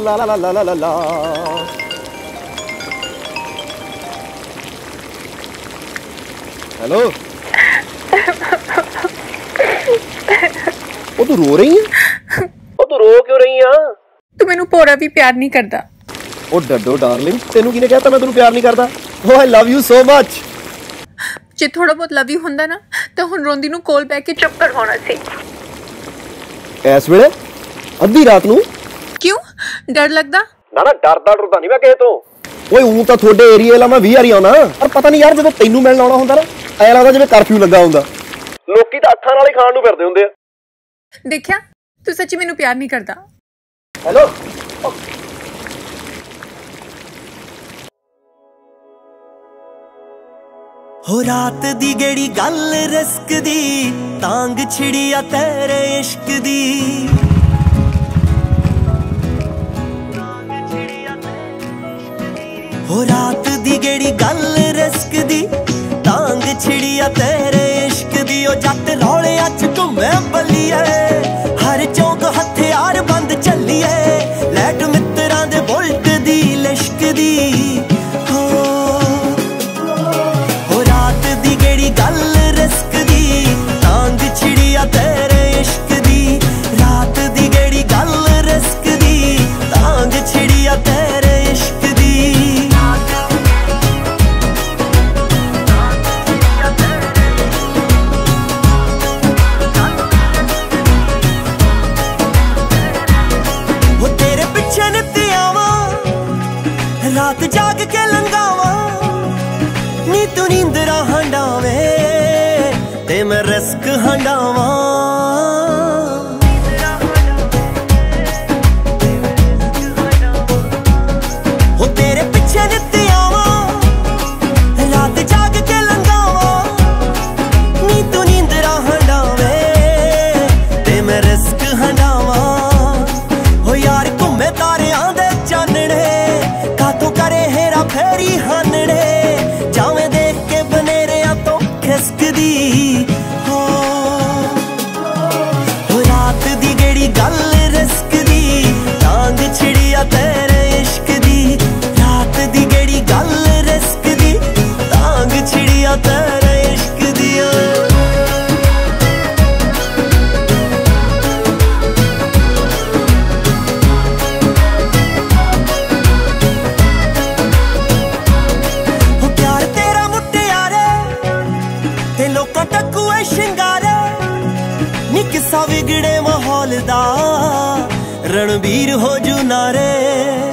ला ला ला ला ला ला ला। Hello ओ तू रो रही है? ओ तू रो क्यों रही है? तू मैनू भोरा भी प्यार नहीं करता। ओ डड्डो डार्लिंग तेनू किने कहता मैं तेनू प्यार नहीं करता? ओ I love you so much. जे थोड़ा बहुत लव यू हुंदा ना तो हुण रोंदी नू कोल बैठ के चुप करवाना सी। इस वेले अद्धी रात नू क्यों डर लगदा? ना ना डरदा डरदा नहीं मैं किसे तो। ओए ऊं तां थोड़े एरिया ला मैं 20 वारी आउणा पर पता नहीं यार जदों तैनू मिलण आउणा हुंदा ना ऐ लगदा जिवें कर्फ्यू लगा हुंदा। लोकी तां अट्ठां नाल ही खाण नू फिरदे हुंदे आ। देखिया तू सच्ची मैनू प्यार नहीं करदा। हेलो हो रात दी गेड़ी गल रिस्क दी तांग छिड़ी आ तेरे इश्क दी। हो रात दी गेड़ी गल रिस्क दी तांग छिड़ी आ तेरे इश्क दी। ओ जट रौले अच घूमे बल्लिए हर चौक हथियार बंद चलिए लैट मित्रां दे बुलट दी लिश्क दी। गल रिस्क दी तांग छिड़ी आ तेरे इश्क दी। रात दी गेड़ी गल रिस्क दी तांग छिड़ी आ तेरे इश्क दी। वो तेरे पिछे नित्ती आवा रात जाग के लंघावा नी तू नींदरा हंडावे ते मैं रिस्क हंडावा। हो तेरे पिछे नित्ती आवा रात जाग के लंघावा नी तू नींदरा हंडावे ते मैं रिस्क हंडावा। हो यार घूमे तारियां दे चानणे कातों करे हेरा फेरी हानणे जावें देख के बनेरिया तो खिसकदी। हो रात दी गेड़ी गल रिस्क दी तांग छिड़ी आ तेरे इश्क दी। रात दी गेड़ी गल रिस्क दी तांग छिड़ी आ तेरे इश्क दी। लोका टकुए शिंगारे नी किसा बिगड़े माहौल दा रणबीर हो जू नारे।